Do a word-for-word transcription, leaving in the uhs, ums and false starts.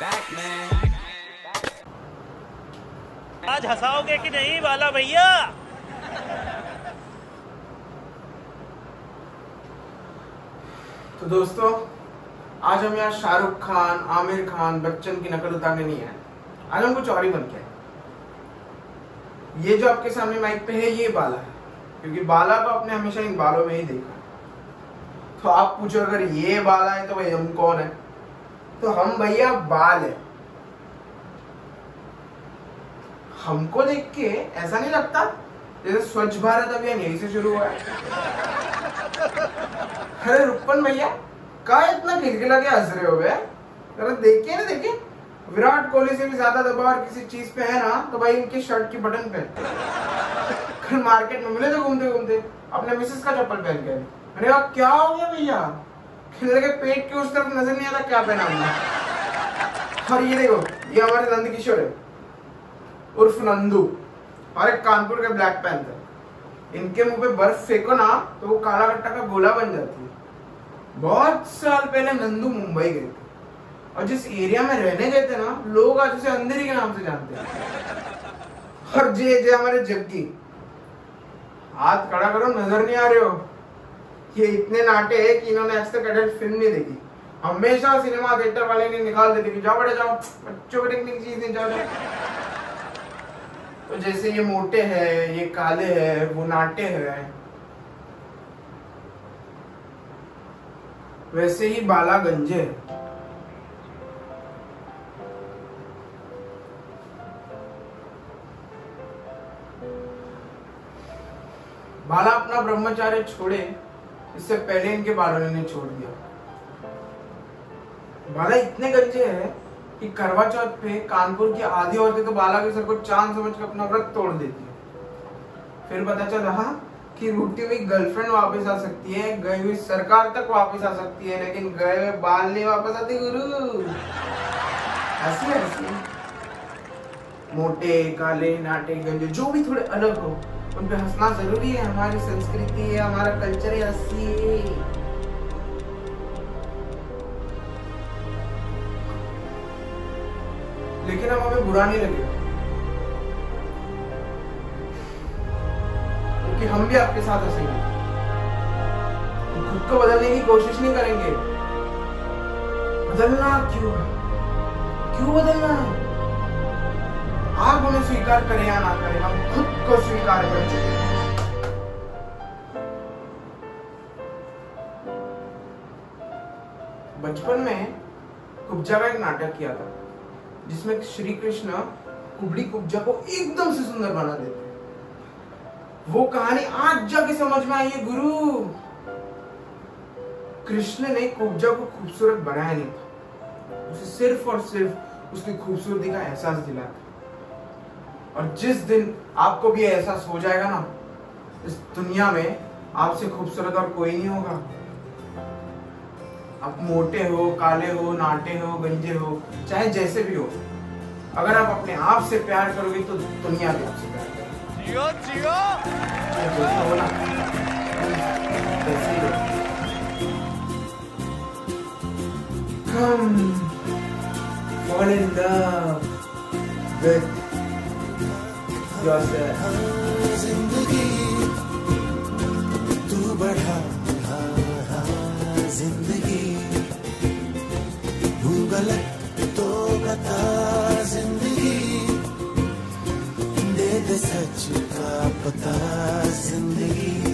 आज हंसाओगे कि नहीं बाला भैया? तो दोस्तों, आज हम यहाँ शाहरुख खान, आमिर खान, बच्चन की नकल उतारने नहीं आए। आज हम कुछ और ही बन के आए। ये जो आपके सामने माइक पे है, ये बाला है, क्योंकि बाला को आपने हमेशा इन बालों में ही देखा। तो आप पूछो, अगर ये बाला है तो भाई हम कौन है? तो हम भैया बाल है। हमको देख के ऐसा नहीं लगता जैसे स्वच्छ भारत अभियान यही से शुरू हुआ है? अरे रुपन भैया, का इतना खिलखिला के हंस रहे हो बे? जरा देखिए ना, देखिए, विराट कोहली से भी ज्यादा दबाव किसी चीज पे है ना, तो भाई इनकी शर्ट की बटन पे। कल मार्केट में मिले थे घूमते घूमते, अपने मिसेस का चप्पल पहन के। अरे यार क्या हो गया भैया? खिलने के पेट के उस तरफ नजर नहीं आता क्या पहना हमने। और ये देखो, ये हमारे नंद किशोर है, उर्फ नंदू, और एक कानपुर के ब्लैक पैंथर। इनके मुंह पे बर्फ फेंको ना तो वो काला कट्टा का गोला बन जाती है। बहुत साल पहले नंदू मुंबई गए थे, और जिस एरिया में रहने गए थे ना, लोग आज उसे अंधेरी के नाम से जानते हैं। और जे जे हमारे जग्गी, हाथ खड़ा करो, नजर नहीं आ रहे हो? ये इतने नाटे हैं कि इन्होंने आज तक एडल्ट फिल्म नहीं देखी। हमेशा सिनेमा थिएटर वाले ने निकाल देते कि जाओ बेटे जाओ, बच्चों को देखने की चीज नहीं, जाओ जाओ। तो जैसे ये मोटे हैं, ये काले हैं, वो नाटे हैं, वैसे ही बाला गंजे है। बाला अपना ब्रह्मचार्य छोड़े इससे पहले इनके बालों ने छोड़ दिया। बाला इतने गंजे हैं कि करवा चौथ पे कानपुर की आधी औरतें तो बाला के सर को चांद समझ के अपना व्रत तोड़ देती है। फिर पता चला कि रूठी हुई गर्लफ्रेंड वापस आ सकती है, गई हुई सरकार तक वापस आ सकती है, लेकिन गए हुए बाल नहीं वापस आते गुरु। ऐसी ऐसी मोटे, काले, नाटे, गंजे, जो भी थोड़े अलग हो, उन पे हंसना जरूरी है। हमारी संस्कृति है, हमारा कल्चर है, हंसी है। लेकिन अब हमें बुरा नहीं लगेगा, क्योंकि हम भी आपके साथ हंसेंगे। खुद को बदलने की कोशिश नहीं करेंगे। बदलना क्यों है? क्यों बदलना है? आप हमें स्वीकार करें या ना करें, हम खुद को स्वीकार कर चुके हैं। बचपन में कुब्जा का एक नाटक किया था, जिसमें श्री कृष्ण कुबड़ी कुब्जा को एकदम से सुंदर बना देते हैं। वो कहानी आज जाके समझ में आई है गुरु। कृष्ण ने कुब्जा को खूबसूरत बनाया नहीं था, उसे सिर्फ और सिर्फ उसकी खूबसूरती का एहसास दिलाया था। और जिस दिन आपको भी एहसास हो जाएगा ना, इस दुनिया में आपसे खूबसूरत और कोई नहीं होगा। आप मोटे हो, काले हो, नाटे हो, गंजे हो, चाहे जैसे भी हो, अगर आप अपने आप से प्यार करोगे तो दुनिया भी आपसे प्यार करेगी। जियो जियो। जैसे हो ना, वैसे ही हो। Come fall in love with yourself. जिंदगी तू बढ़ा जिंदगी, हूँ गलत तो बता जिंदगी, दे दे सच का पता जिंदगी।